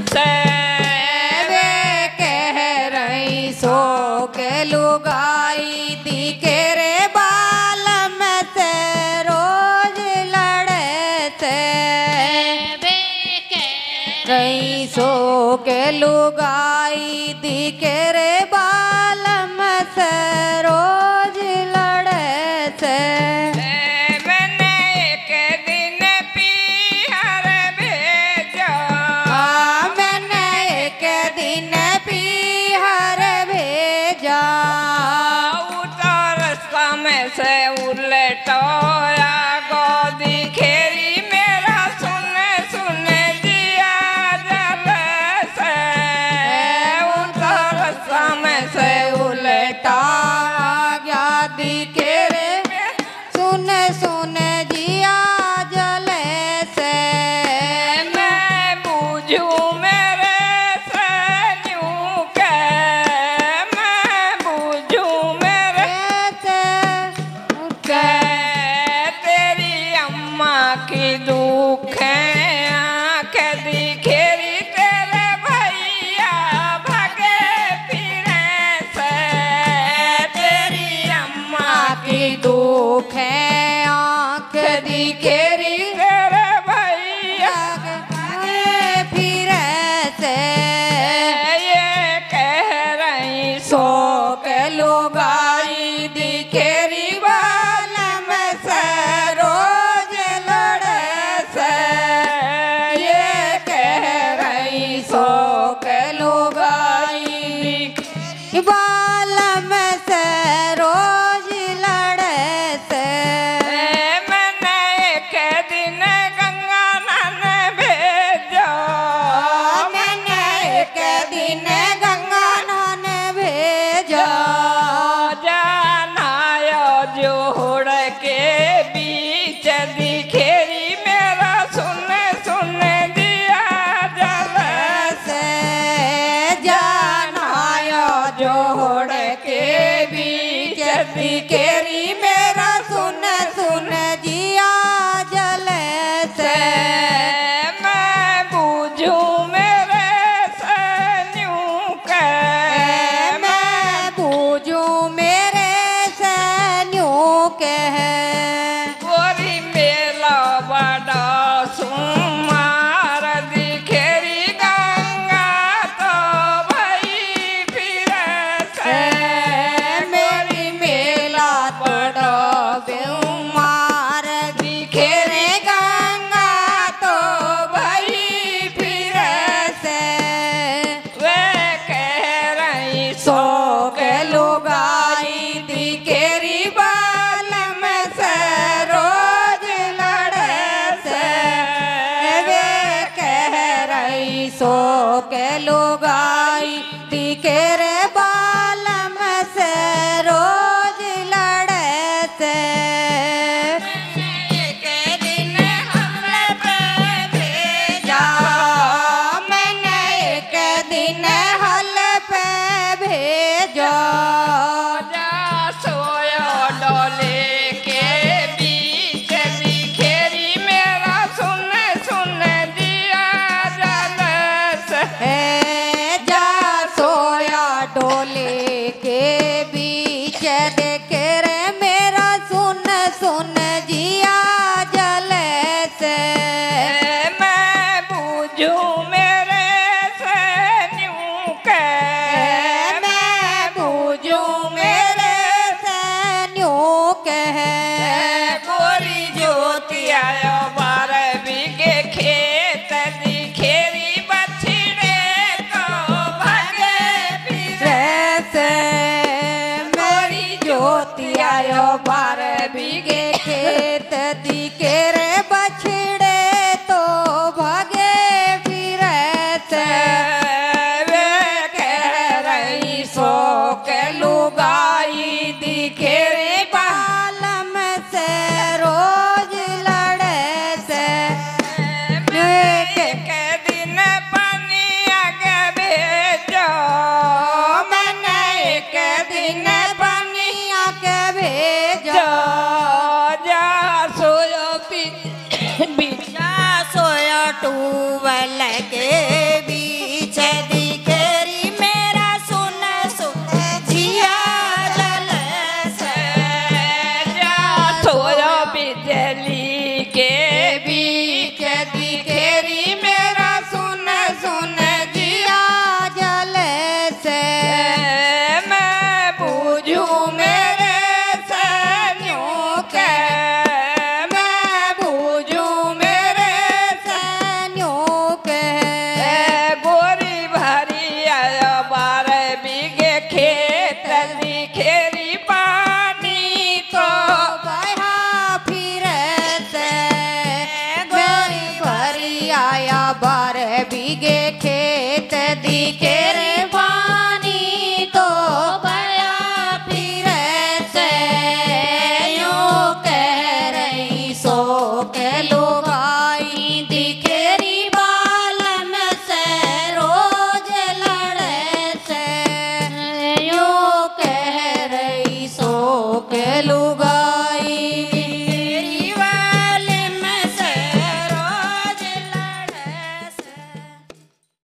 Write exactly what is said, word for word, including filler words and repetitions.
से वे कह रही सो के लुगाई दिखे रे बाल में से रोज लड़े से वे कह रही सो के लुगाई दिखे रे बाल में से रोज लड़े से से उलटोया गोदी खेरी मेरा सुने सुने जिया जल से उतर समय से उलटा गया दिखे रे सुने सुने जिया जल से मैं बूझू मेरे से न्यू के मैं बूझू मेरे तेरी अम्मा की दुख आँख दिखेरी तेरे भैया भगे फिरे से तेरी अम्मा की दुख आँख दिखेरी तेरे भैया भगे फिरे से ये कह रही सो के लुगाई दिखेरी बाल में से रोज लड़े से मैंने एक दिन गंगा नन भेजो मैंने एक दिन गंगा नन भेजो जानायो जोड़ के बीच दिखेरी मेरा सुन सुन दिया जल से जानायो जोड़ के बीच दिखेरी मेरा सुन सुन जिया जल से मैं बूझू मेरे से न्यू के मैं बूझू मेरे से न्यू के गोरी मेला बड़ा सुमार दिखेरी गंगा तो भाई फिर से मेरी मेला बड़ा बेउमार दिखेरे गंगा तो भाई फिर से वे कह रही सो के लुगाई दिखेरी बाल में से रोज लड़े से वे कह रही सो के लुगाई दिखेरे बाल में से रोज लड़े से एक दिन हमने पे भेजा मैंने एक दिन हल पे भेजा जा सोया डोले के बीच दिखेरी मेरा सुन सुन दिया जल से जा सोया खेत दिखे रे पानी तो बड़ा फिरे से यूं कह रही सो के लुगाई दिखे री बालन से रोज लड़े से यूं कह रही सो के लुगाई